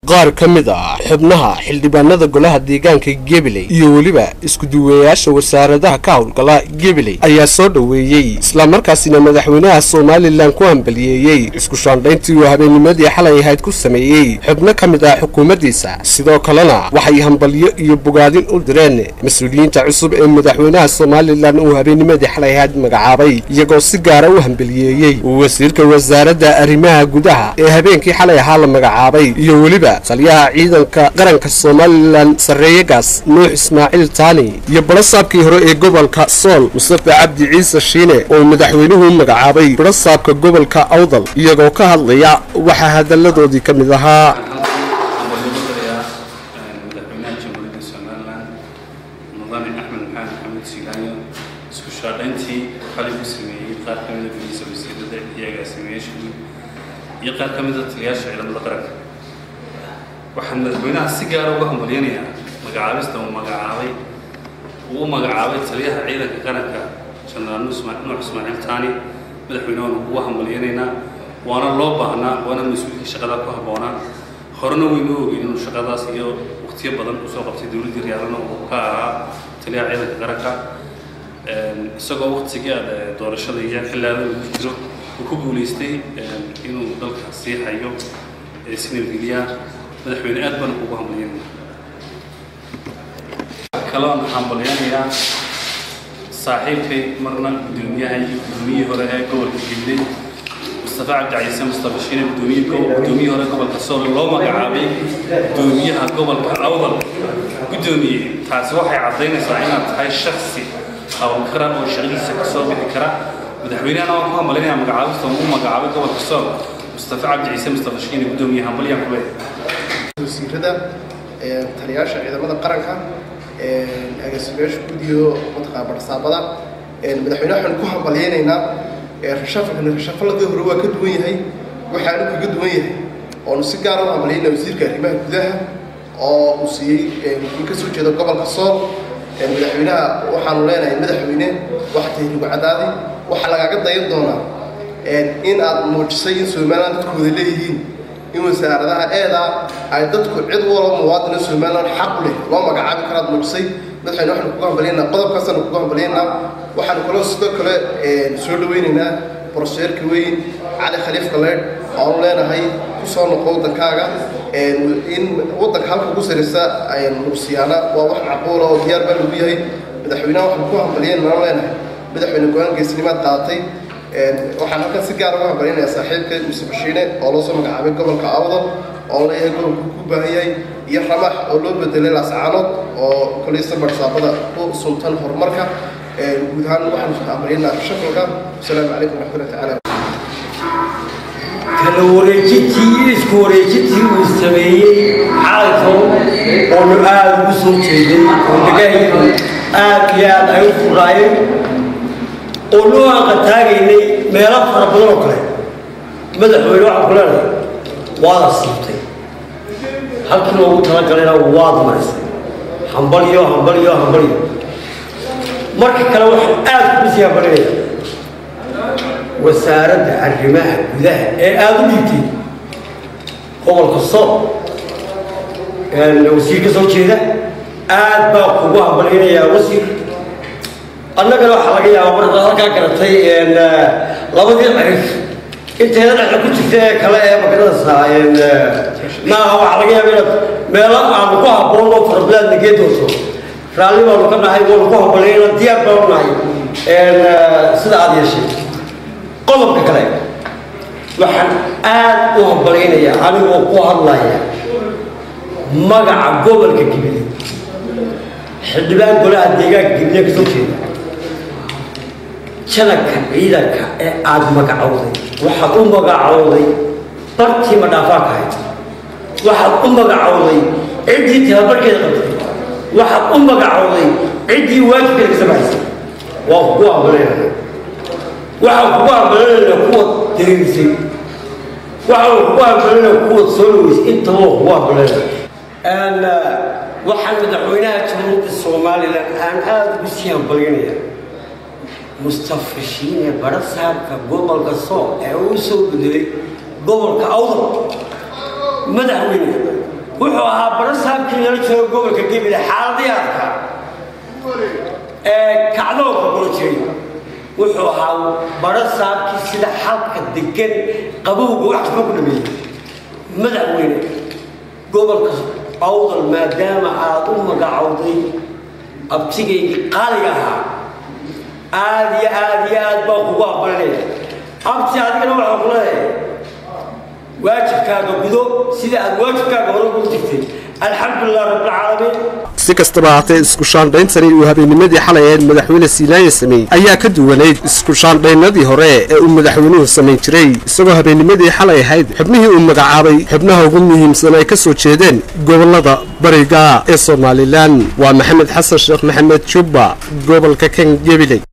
qaar ka mid ah xubnaha xildhibaanada golaha deegaanka Gabiley iyo waliba isku duwayaasha wasaaradaha ka howlgala Gabiley ayaa soo dhaweeyay isla markaasina madaxweynaha Soomaaliland ku hambalyeeyay isku shaandhayntii uu habeennimadii xalay ahayd ku sameeyay xubno ka mid ah xukuumaddiisa sidoo kalena waxay hambalyo iyo bogaadin u direen mas'uuliyiinta cusub ee madaxweynaha Soomaaliland uu habeennimadii xalay ahayd magacaabay iyagoo si gaar ah u hambalyeeyay wasiirka wasaaradda arrimaha gudaha ee habeenkii xalay ahaa la magacaabay iyo waliba taliyaha ciidanka qaranka Soomaaliland sareeyagaas Nuux Ismaaciil Taani iyo barasaabkii hore ee gobolka Sool Mustafa Cabdi Ciise Shiine oo madaxweynuhu magacaabay barasaabka gobolka Awdal iyagoo ka hadlaya waxa hadaladoodii ka mid ahaa waxaan madaxweynaha si gaar ah uga hambalyeynaya magacaabista uu magacaabay taliyaha ciidanka qaranka Janaraal Nuux Ismaaciil Taani madaxweynaha ugu hambalyeynayna waana loo baahnaa waana mas'uulka shaqada ku haboonaa horena waynu ogeyn inuu shaqadaas iyo waqtiyo badan u soo qabtay dawladda Riyaadana oo ka ahaa taliyaha ciidanka qaranka isagoo waqtiga doorashada iyo xilliga uu jiro uu ku guuleystay inuu dalka sii hayo isniidiliya madaxweyne aad baan ugu hambalyeynaa kaloon hambalyeynaya saaxiibkay marna guddoomiyihii hore ee gobolka Gabiley Mustafa Cabdi Ciise Mustafa Shiine guddoomiyihii hore gobolka Sool loo magacaabay guddoomiyaha gobolka Awdal guddoomiye taasi waxay cadeynaysaa inaad tahay shakhsi hawlkar oo shaqadiisa ka soo bixi kara madaxweynaha oo ku hambalyeynaya magacaabista uu magacaabay gobolka Sool Mustafa Cabdi Ciise Mustafa Shiine guddoomiyaha hambalyan ku wasiirada taliyaasha ciidamada qaranka agaasimayaasha gudiyo mutaqaabal saabada madaxweynaha waxaan ku hambalyeynayna rashafalkii hore waa ka duwan yahay waxaanu kaga duwan yahay oo si gaar ah u hambalyeynaa wasiirka arrimaha gudaha oo uu siiyey wakiil ka soo jeeda gobolka Sool madaxweynaha waxaanu leenahay madaxweyne waxa tahay wacdaadi waxa lagaga dayan doonaa in aad muujisay in Soomaaliland dadkooda leeyihiin in wasaaradaha eeda ay dadku cid walba muwaadin Soomaaliland xaq u leh loo magacaabi karo muujisay madaxweynaha waxaan ku hambalyeynaa qodobkaasna ku hambalyeynaa waxaan kaloo sidoo kale soo dhaweynaynaa professorka weyn Cali Khaliif Kaleed oo leenahay ku soo noqo wadankaaga in wadanka halka ugu sareysa ay nuusiyaana waa wax macquul oo diyaar baa lagu yahay madaxweynaha waxaan ku hambalyeynaa leenahay madaxweyne go'aan geesnimaad qaatay waxaan halkan si gaar ah u hambalyeynaa saaxiibkay Mustafa Shiine oo loo soo magacaabay gobolka Awdal oo leeyahay gobolka ku baahan yahay iyo Ramax oo loo bedelay Laascaanood oo kuliyada barsaabada ku suntan horumarka guud ahaan waxaan ku hambalyeynaa shaqalka assalaamu calaykum wa rahmatullahi ta'ala kala wareejintii uu sameeyay xaalko oo aad ugu soo jeeday oo dagaayay aad iyo aad ay u furaayeen oo loo aqtaagaynay meelo fara badan oo kale madaxweyne waxa ku leeyahay waa siibtay halkii loogu talagalay waad marisay hambalyo marka kale waxa aad u sii hambalyeeyay wasaaradda arrimaha gudaha ee aad u dhigtay gobolka Sool wasiirka soo jeeda aad baa kugu hambalyeynaya wasiir annagana waxa laga yaabaa marka halka garatay labadii cirif inteeda dhaxal ku jirtay kale ee magaalada waxa laga yaabaa meel aan ku haboon oo farablaad nageedooso raalli baan ka nahay oo ku haboonayna diyaar baan nahay sida aad yeeshay qodobka kale waxaan aad u hambalyeynaya anigoo ku hadlaya magaca gobolka Gabiley xildhibaan golaha deegaanka Gabiley ka soo jeeda شنك عيدك عاد مقعودي واحد مقعودي برتي مدافعك هاي واحد مقعودي عدي تهبرك واحد مقعودي عدي واجب لك سبعين وقوة بلينا واحد قوة بلينا قوة تلفزي واحد قوة بلينا قوة سولويس انت هو قوة بلينا انا واحد مدعوينها جمهورية الصومالي لان هذا بسيان بلينا Mustafa Shiine barasaabka gobolka Sool ee uu soo gudbay gobolka Awdal madaxweyne markii la joogo gobolka Gabiley xaaladiyaadka kacdoonka kula jiray wuxuu ahaa barasaabkii sida xalka degan qabowga wax ka ku dhameeyay madaxweyne gobolka awdal maadaama aad u magacawday abtigayga qaaliga ahaa aad baa kugu aqbalanaya abti adigana waxaa ku leedahay waajibkaaga gudo sida aad waajibkaaga hore ugu jirtay alxamdulilah rabbilcaalamiin si kastaba haatee isku shaandhayntani uu habeennimadii xalay ahayd madaxweyne Siinaye sameeyey ayaa ka duwanayd isku shaandhaynadii hore ee uu madaxweynuhu samayn jiray isagoo habeennimadii xalay ahayd xubnihii uu magacaabay xubnaha ugu muhiimsan ay ka soo jeedeen gobolada bariga ee Soomaaliland waa Maxamed Xasan Sheekh Maxamed Jubba gobolka kan Gabiley.